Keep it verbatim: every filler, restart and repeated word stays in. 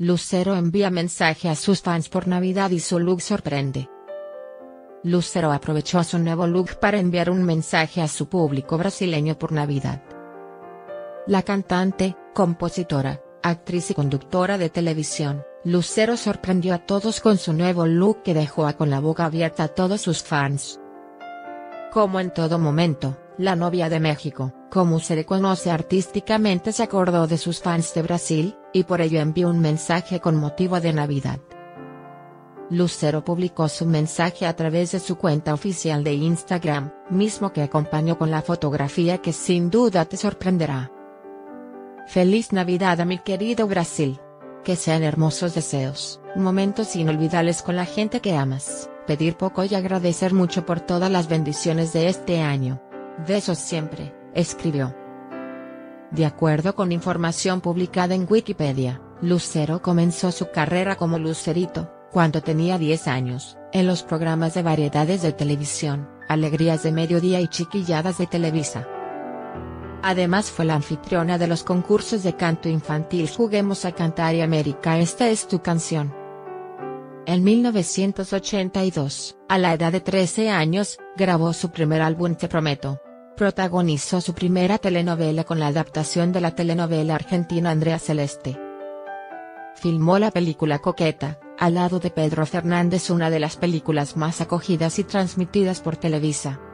Lucero envía mensaje a sus fans por Navidad y su look sorprende. Lucero aprovechó su nuevo look para enviar un mensaje a su público brasileño por Navidad. La cantante, compositora, actriz y conductora de televisión, Lucero sorprendió a todos con su nuevo look que dejó a con la boca abierta a todos sus fans. Como en todo momento, la novia de México, como se le conoce artísticamente, se acordó de sus fans de Brasil, y por ello envió un mensaje con motivo de Navidad. Lucero publicó su mensaje a través de su cuenta oficial de Instagram, mismo que acompañó con la fotografía que sin duda te sorprenderá. Feliz Navidad a mi querido Brasil. Que sean hermosos deseos, momentos inolvidables con la gente que amas, pedir poco y agradecer mucho por todas las bendiciones de este año. Besos siempre, escribió. De acuerdo con información publicada en Wikipedia, Lucero comenzó su carrera como Lucerito, cuando tenía diez años, en los programas de variedades de televisión, Alegrías de Mediodía y Chiquilladas de Televisa. Además fue la anfitriona de los concursos de canto infantil Juguemos a Cantar y América Esta es tu canción. En mil novecientos ochenta y dos, a la edad de trece años, grabó su primer álbum Te Prometo. Protagonizó su primera telenovela con la adaptación de la telenovela argentina Andrea Celeste. Filmó la película Coqueta, al lado de Pedro Fernández, una de las películas más acogidas y transmitidas por Televisa.